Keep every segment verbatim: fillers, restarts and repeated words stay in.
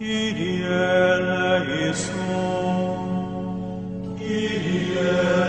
Kyrie eleison, Kyrie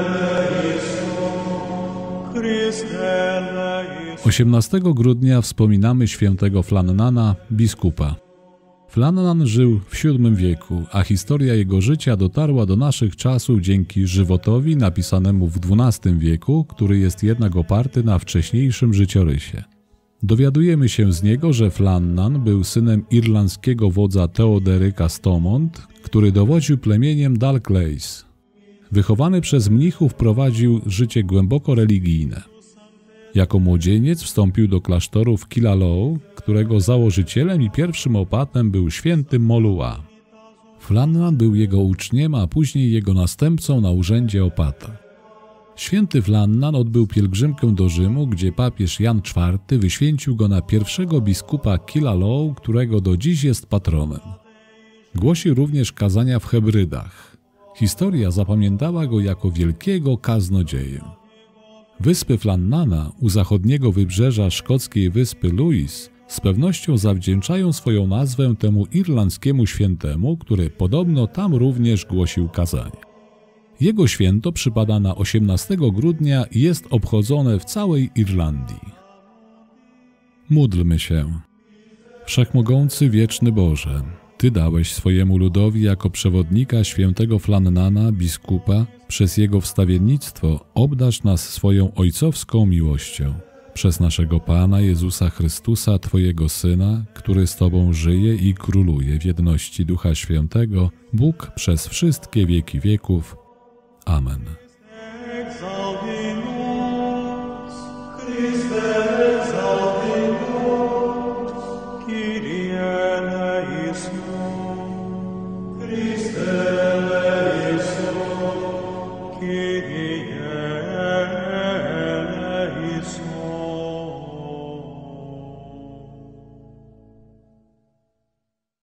eleison, Chryste eleison. osiemnastego grudnia wspominamy świętego Flannana, biskupa. Flannan żył w siódmym wieku, a historia jego życia dotarła do naszych czasów dzięki żywotowi napisanemu w dwunastym wieku, który jest jednak oparty na wcześniejszym życiorysie. Dowiadujemy się z niego, że Flannan był synem irlandzkiego wodza Teoderyka Stomont, który dowodził plemieniem Dalclais. Wychowany przez mnichów prowadził życie głęboko religijne. Jako młodzieniec wstąpił do klasztoru w Killaloe, którego założycielem i pierwszym opatem był święty Molua. Flannan był jego uczniem, a później jego następcą na urzędzie opata. Święty Flannan odbył pielgrzymkę do Rzymu, gdzie papież Jan czwarty wyświęcił go na pierwszego biskupa Killaloe, którego do dziś jest patronem. Głosił również kazania w Hebrydach. Historia zapamiętała go jako wielkiego kaznodzieję. Wyspy Flannana u zachodniego wybrzeża szkockiej wyspy Lewis z pewnością zawdzięczają swoją nazwę temu irlandzkiemu świętemu, który podobno tam również głosił kazania. Jego święto przypada na osiemnastego grudnia i jest obchodzone w całej Irlandii. Módlmy się. Wszechmogący, wieczny Boże, Ty dałeś swojemu ludowi jako przewodnika świętego Flannana, biskupa, przez jego wstawiennictwo obdarz nas swoją ojcowską miłością. Przez naszego Pana Jezusa Chrystusa, Twojego Syna, który z Tobą żyje i króluje w jedności Ducha Świętego, Bóg przez wszystkie wieki wieków. Amen. Exaltimus, Christe exaltimus, Kyrie eleison.